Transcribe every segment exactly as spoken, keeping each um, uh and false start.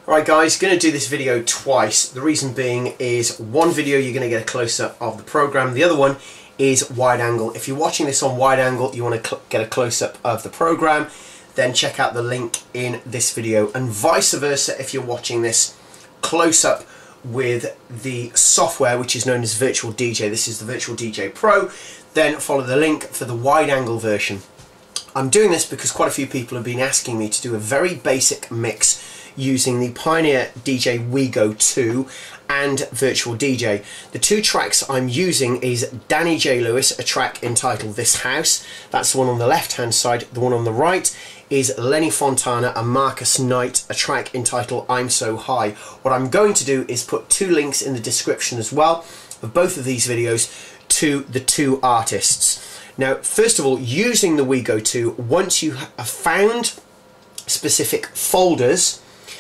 Alright guys, going to do this video twice. The reason being is one video you're going to get a close-up of the program, the other one is wide angle. If you're watching this on wide angle, you want to get a close-up of the program, then check out the link in this video, and vice versa if you're watching this close-up with the software which is known as Virtual D J. This is the Virtual D J Pro, then follow the link for the wide angle version. I'm doing this because quite a few people have been asking me to do a very basic mix using the Pioneer D J WeGo two and Virtual D J. The two tracks I'm using is Danny J. Lewis, a track entitled This House. That's the one on the left hand side. The one on the right is Lenny Fontana and Marcus Knight, a track entitled I'm So High. What I'm going to do is put two links in the description as well of both of these videos to the two artists. Now, first of all, using the WeGo two, once you have found specific folders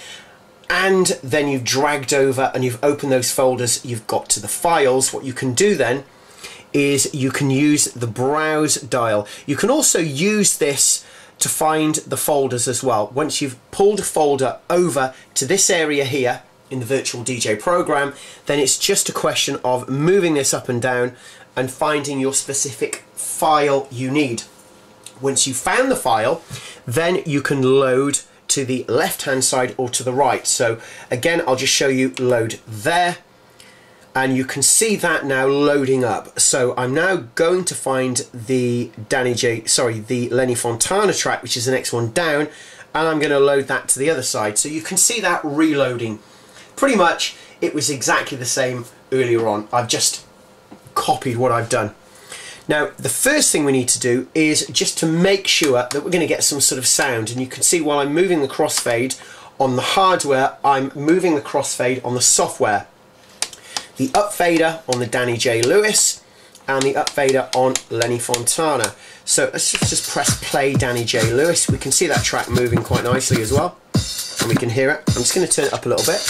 and then you've dragged over and you've opened those folders, you've got to the files, what you can do then is you can use the browse dial. You can also use this to find the folders as well. Once you've pulled a folder over to this area here in the Virtual D J program, then it's just a question of moving this up and down and finding your specific file you need. Once you've found the file, then you can load to the left hand side or to the right. So again, I'll just show you load there, and you can see that now loading up. So I'm now going to find the Danny J, sorry, the Lenny Fontana track, which is the next one down, and I'm going to load that to the other side. So you can see that reloading. Pretty much it was exactly the same earlier on. I've just copied what I've done. Now, the first thing we need to do is just to make sure that we're going to get some sort of sound, and you can see while I'm moving the crossfade on the hardware, I'm moving the crossfade on the software. The up fader on the Danny J. Lewis and the up fader on Lenny Fontana. So let's just press play Danny J. Lewis. We can see that track moving quite nicely as well, and we can hear it. I'm just going to turn it up a little bit.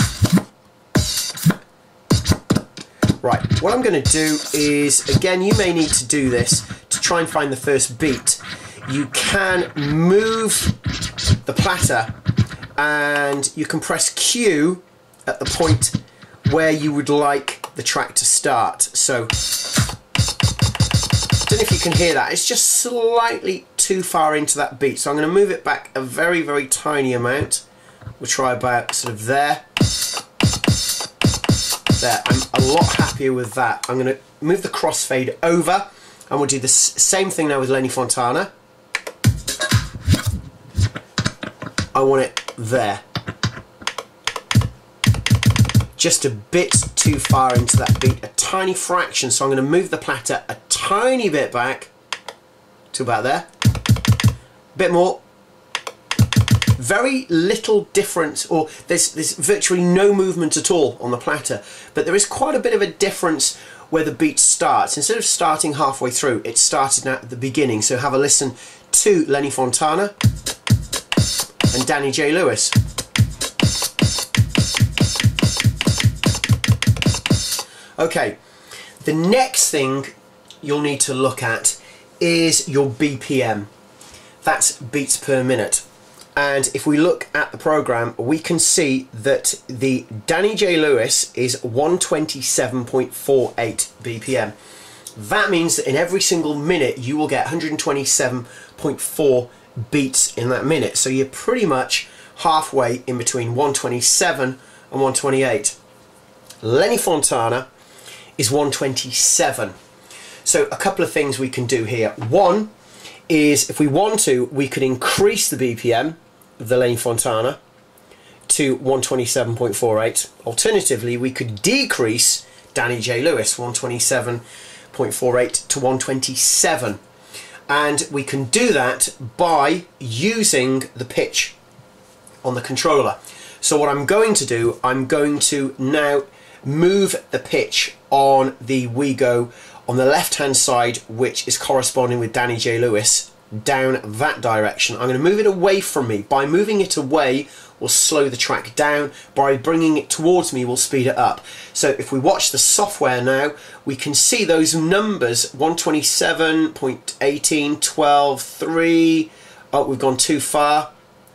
Right, what I'm going to do is, again, you may need to do this to try and find the first beat. You can move the platter and you can press Q at the point where you would like the track to start. So, I don't know if you can hear that, it's just slightly too far into that beat. So I'm going to move it back a very, very tiny amount. We'll try about sort of there. There, I'm a lot happier with that. I'm going to move the crossfade over, and we'll do the same thing now with Lenny Fontana. I want it there. Just a bit too far into that beat, a tiny fraction, so I'm going to move the platter a tiny bit back to about there. A bit more. Very little difference, or there's, there's virtually no movement at all on the platter, but there is quite a bit of a difference where the beat starts. Instead of starting halfway through, it started at the beginning. So have a listen to Lenny Fontana and Danny J. Lewis. Okay, the next thing you'll need to look at is your B P M. That's beats per minute. And if we look at the program, we can see that the Danny J. Lewis is one twenty-seven point four eight B P M. That means that in every single minute you will get one hundred twenty-seven point four beats in that minute. So you're pretty much halfway in between one twenty-seven and one twenty-eight. Lenny Fontana is one twenty-seven. So a couple of things we can do here. One is, if we want to, we could increase the B P M of the Lenny Fontana to one twenty-seven point four eight. Alternatively, we could decrease Danny J. Lewis one twenty-seven point four eight to one twenty-seven, and we can do that by using the pitch on the controller. So what I'm going to do, I'm going to now move the pitch on the WeGo on the left hand side, which is corresponding with Danny J. Lewis, down that direction. I'm going to move it away from me. By moving it away, we'll slow the track down. By bringing it towards me, we'll speed it up. So if we watch the software now, we can see those numbers, one twenty-seven point one eight, twelve, three. Oh, we've gone too far.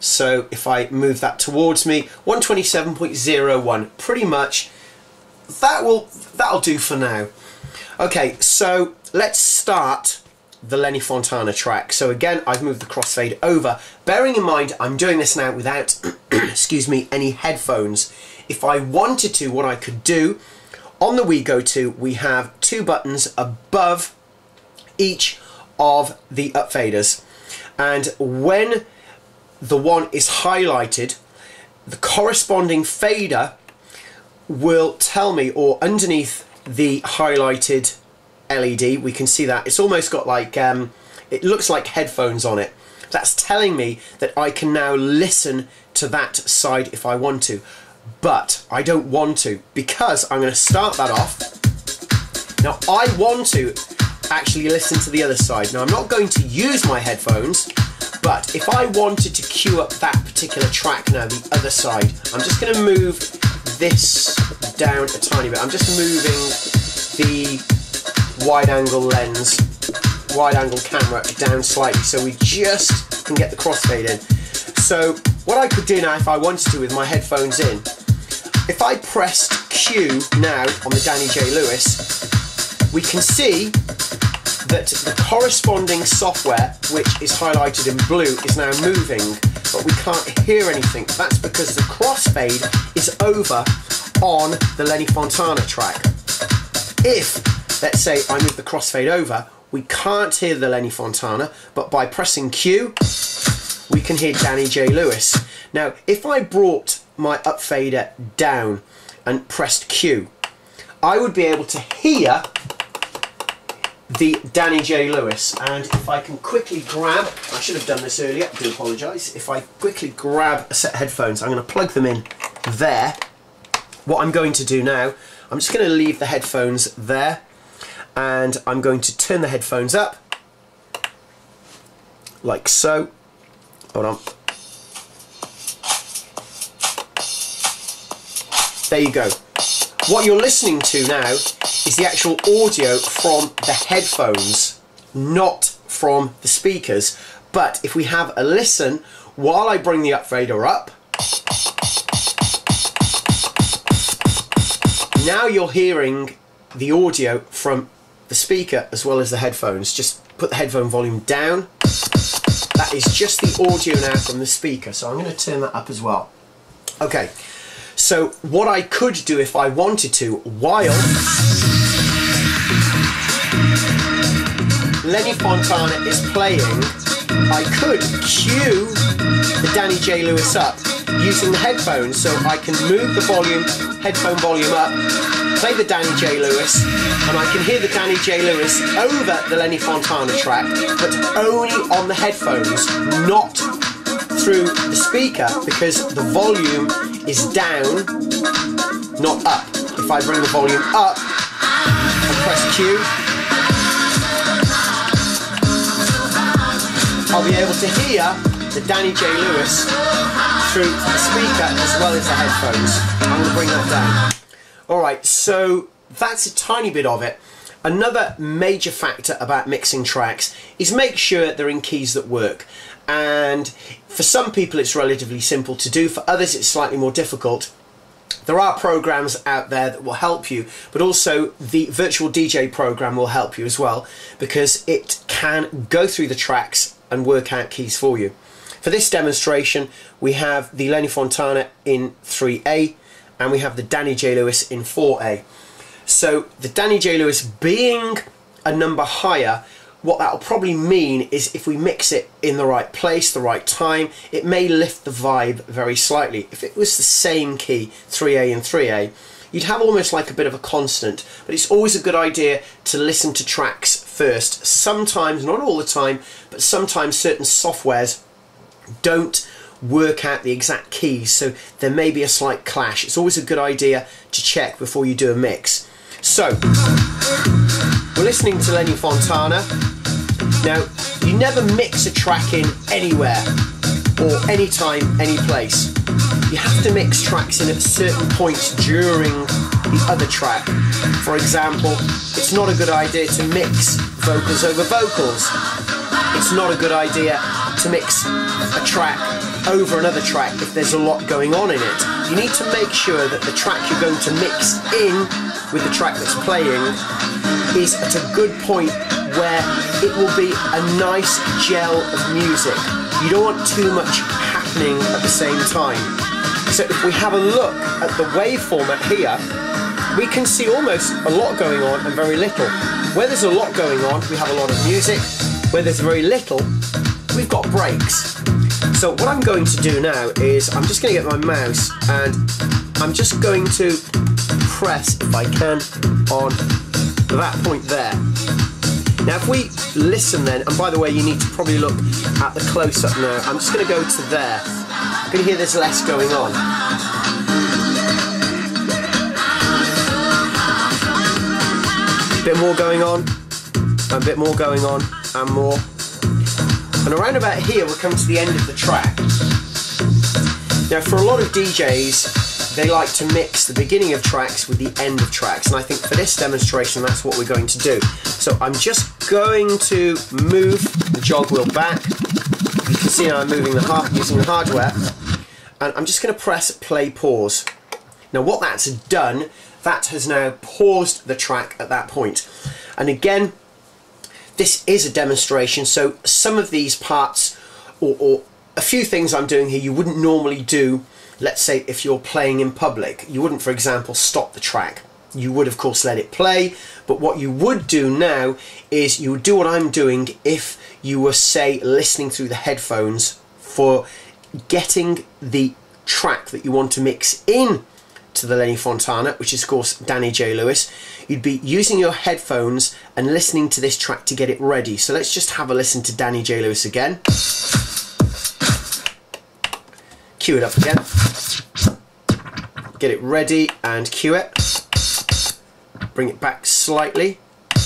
So if I move that towards me, one twenty-seven point zero one, pretty much that will that'll do for now. Okay, so let's start the Lenny Fontana track. So again, I've moved the crossfade over, bearing in mind I'm doing this now without excuse me, any headphones. If I wanted to, what I could do on the Wii Go two, we have two buttons above each of the up faders, and when the one is highlighted, the corresponding fader will tell me, or underneath the highlighted L E D, we can see that it's almost got like um, it looks like headphones on it. That's telling me that I can now listen to that side if I want to, but I don't want to, because I'm going to start that off. Now I want to actually listen to the other side. Now I'm not going to use my headphones, but if I wanted to cue up that particular track now, the other side, I'm just going to move this down a tiny bit. I'm just moving the wide angle lens, wide angle camera down slightly so we just can get the crossfade in. So what I could do now if I wanted to with my headphones in, if I pressed Q now on the Danny J. Lewis, we can see that the corresponding software, which is highlighted in blue, is now moving, but we can't hear anything. That's because the crossfade is over on the Lenny Fontana track. If, let's say, I move the crossfade over, we can't hear the Lenny Fontana, but by pressing Q, we can hear Danny J. Lewis. Now, if I brought my up fader down and pressed Q, I would be able to hear the Danny J. Lewis. And if I can quickly grab, I should have done this earlier, I do apologise, if I quickly grab a set of headphones, I'm going to plug them in there. What I'm going to do now, I'm just going to leave the headphones there, and I'm going to turn the headphones up, like so. Hold on. There you go. What you're listening to now is the actual audio from the headphones, not from the speakers. But if we have a listen while I bring the up fader up, now you're hearing the audio from the speaker as well as the headphones. Just put the headphone volume down. That is just the audio now from the speaker. So I'm going to turn that up as well. Okay. So what I could do if I wanted to, while Lenny Fontana is playing, I could cue the Danny J. Lewis up using the headphones, so I can move the volume, headphone volume up, play the Danny J. Lewis, and I can hear the Danny J. Lewis over the Lenny Fontana track, but only on the headphones, not through the speaker, because the volume is down, not up. If I bring the volume up and press Q, I'll be able to hear the Danny J. Lewis through the speaker as well as the headphones. I'm going to bring that down. Alright, so that's a tiny bit of it. Another major factor about mixing tracks is make sure they're in keys that work. And for some people it's relatively simple to do, for others it's slightly more difficult. There are programs out there that will help you, but also the Virtual D J program will help you as well, because it can go through the tracks and work out keys for you. For this demonstration we have the Lenny Fontana in three A and we have the Danny J. Lewis in four A. So the Danny J. Lewis being a number higher, what that'll probably mean is if we mix it in the right place, the right time, it may lift the vibe very slightly. If it was the same key, three A and three A, you'd have almost like a bit of a constant. But it's always a good idea to listen to tracks first. Sometimes, not all the time, but sometimes certain softwares don't work out the exact keys, so there may be a slight clash. It's always a good idea to check before you do a mix. So, we're listening to Lenny Fontana. Now, you never mix a track in anywhere, or anytime, any place. You have to mix tracks in at certain points during the other track. For example, it's not a good idea to mix vocals over vocals. It's not a good idea to mix a track over another track if there's a lot going on in it. You need to make sure that the track you're going to mix in with the track that's playing is at a good point where it will be a nice gel of music. You don't want too much happening at the same time. So if we have a look at the wave format here, we can see almost a lot going on and very little. Where there's a lot going on, we have a lot of music. Where there's very little, we've got breaks. So what I'm going to do now is I'm just going to get my mouse and I'm just going to press, if I can, on that point there. Now if we listen then, and by the way you need to probably look at the close-up now, I'm just going to go to there. You can hear there's less going on. A bit more going on, a bit more going on, and more. And around about here we're coming to the end of the track. Now for a lot of D Js, they like to mix the beginning of tracks with the end of tracks, and I think for this demonstration that's what we're going to do. So I'm just going to move the jog wheel back. You can see I'm moving the hard, using the hardware, and I'm just going to press play pause. Now what that's done, that has now paused the track at that point. And again, this is a demonstration, so some of these parts, or, or a few things I'm doing here, you wouldn't normally do. Let's say if you're playing in public, you wouldn't, for example, stop the track. You would, of course, let it play, but what you would do now is you would do what I'm doing if you were, say, listening through the headphones for getting the track that you want to mix in to the Lenny Fontana, which is of course Danny J. Lewis. You'd be using your headphones and listening to this track to get it ready. So let's just have a listen to Danny J. Lewis again. Cue it up again. Get it ready and cue it. Bring it back slightly.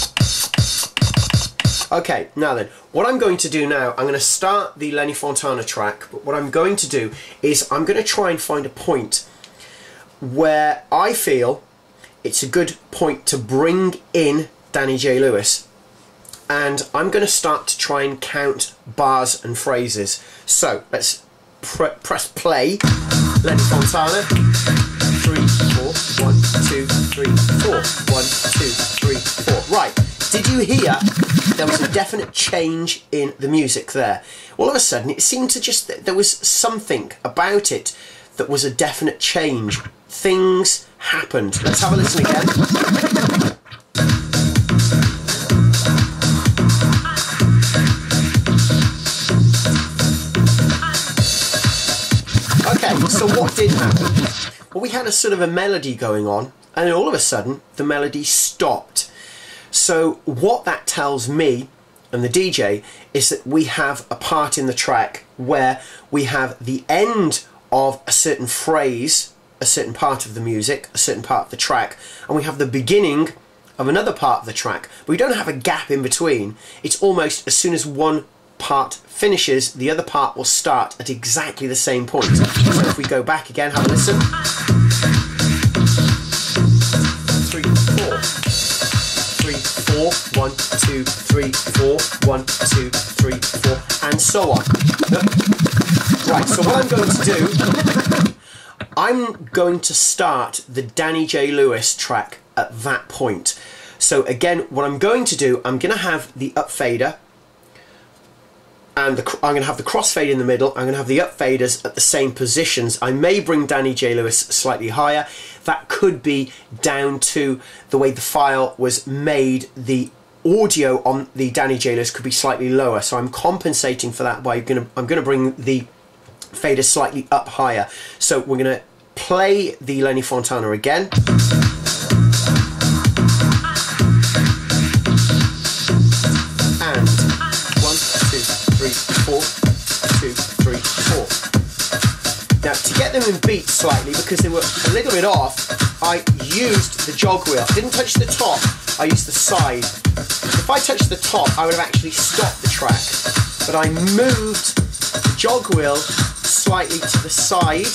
Okay, now then, what I'm going to do now, I'm going to start the Lenny Fontana track, but what I'm going to do is I'm going to try and find a point where I feel it's a good point to bring in Danny J. Lewis, and I'm going to start to try and count bars and phrases. So let's pre press play. Lenny Fontana. Three, four, one, two, three, four, one, two, three, four. Right. Did you hear there was a definite change in the music there? All of a sudden it seemed to just, there was something about it that was a definite change. Things happened. Let's have a listen again. Okay, so what did happen? Well, we had a sort of a melody going on, and then all of a sudden the melody stopped. So what that tells me and the D J is that we have a part in the track where we have the end of a certain phrase, a certain part of the music, a certain part of the track, and we have the beginning of another part of the track, but we don't have a gap in between. It's almost as soon as one part finishes, the other part will start at exactly the same point. So if we go back again, have a listen. Three, four. Three, four. One, two, three, four. One, two, three, four, and so on. Right, so what I'm going to do, I'm going to start the Danny J. Lewis track at that point. So again, what I'm going to do, I'm going to have the up fader, and the, I'm going to have the crossfade in the middle. I'm going to have the up faders at the same positions. I may bring Danny J. Lewis slightly higher. That could be down to the way the file was made. The audio on the Danny J. Lewis could be slightly lower, so I'm compensating for that by going to, I'm going to bring the fader slightly up higher. So we're going to play the Lenny Fontana again. And one, two, three, four, two, three, four. Now to get them in beat slightly, because they were a little bit off, I used the jog wheel. I didn't touch the top, I used the side. If I touched the top, I would have actually stopped the track. But I moved the jog wheel slightly to the side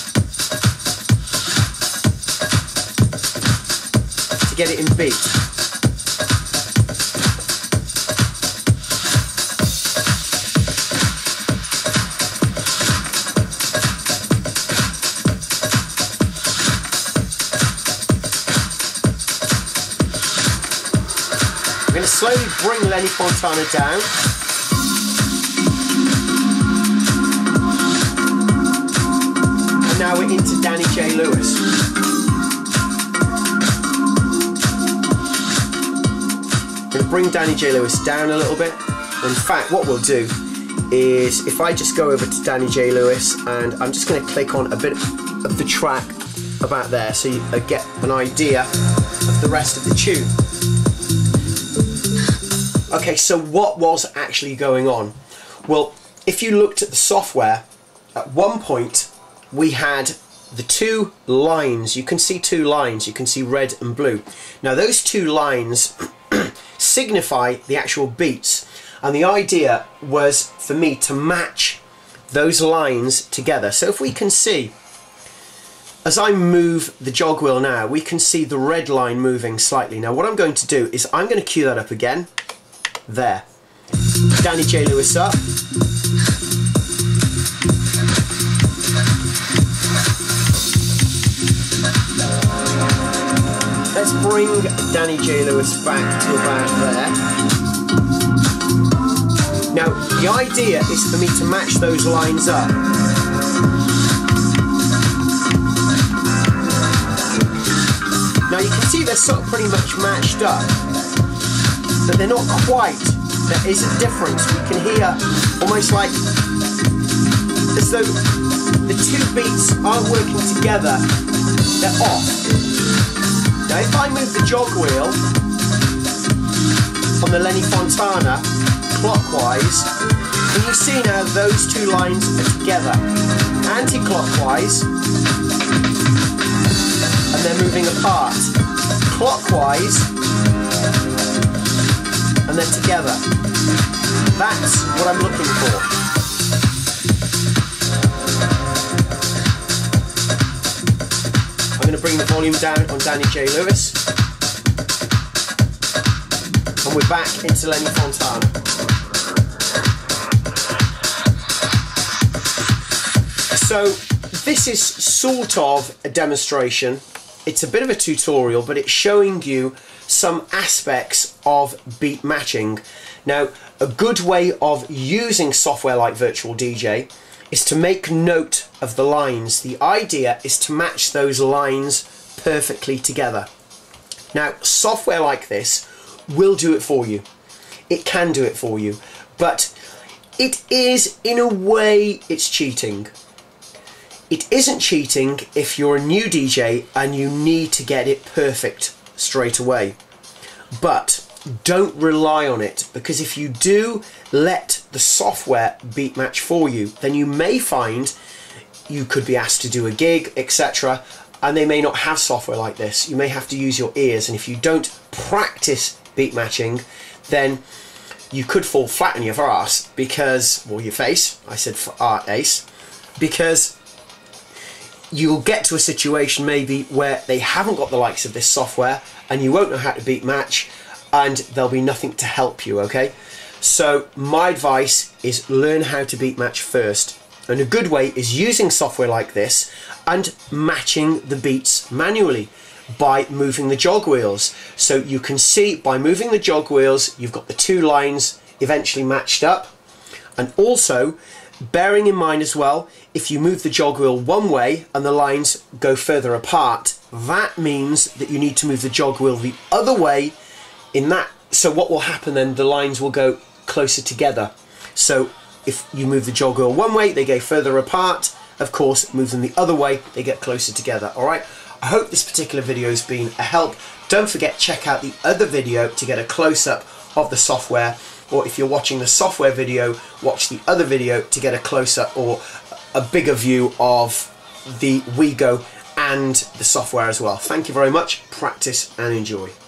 to get it in beat. slowly bring Lenny Fontana down. And now we're into Danny J. Lewis. I'm going to bring Danny J. Lewis down a little bit. In fact, what we'll do is if I just go over to Danny J. Lewis, and I'm just going to click on a bit of the track about there so you get an idea of the rest of the tune. Okay, so what was actually going on? Well, if you looked at the software, at one point we had the two lines. You can see two lines, you can see red and blue. Now those two lines signify the actual beats, and the idea was for me to match those lines together. So if we can see, as I move the jog wheel now, we can see the red line moving slightly. Now what I'm going to do is I'm going to cue that up again. There. Danny J. Lewis up. Let's bring Danny J. Lewis back to about there. Now the idea is for me to match those lines up. Now you can see they're sort of pretty much matched up, but they're not quite. There is a difference. We can hear almost like as though the two beats aren't working together, they're off. Now if I move the jog wheel on the Lenny Fontana clockwise, can you see now those two lines are together? Anti-clockwise, and they're moving apart. Clockwise, and they're together. That's what I'm looking for. I'm going to bring the volume down on Danny J. Lewis, and we're back into Lenny Fontana. So this is sort of a demonstration. It's a bit of a tutorial, but it's showing you some aspects of beat matching. Now, a good way of using software like Virtual D J is to make note of the lines. The idea is to match those lines perfectly together. Now, software like this will do it for you. It can do it for you, but it is, in a way, it's cheating. It isn't cheating if you're a new D J and you need to get it perfect straight away. But don't rely on it, because if you do let the software beat match for you, then you may find you could be asked to do a gig, et cetera, and they may not have software like this. You may have to use your ears, and if you don't practice beat matching, then you could fall flat on your arse because, well, your face, I said for art ace, because you'll get to a situation maybe where they haven't got the likes of this software and you won't know how to beat match, and there'll be nothing to help you, okay? So my advice is learn how to beat match first, and a good way is using software like this and matching the beats manually by moving the jog wheels. So you can see by moving the jog wheels you've got the two lines eventually matched up, and also bearing in mind as well, if you move the jog wheel one way and the lines go further apart, that means that you need to move the jog wheel the other way in that. So what will happen then, the lines will go closer together. So if you move the jog wheel one way, they go further apart. Of course, move them the other way, they get closer together. All right, I hope this particular video has been a help. Don't forget, check out the other video to get a close-up of the software, or if you're watching the software video, watch the other video to get a close-up or a bigger view of the WeGo and the software as well. Thank you very much. Practice and enjoy.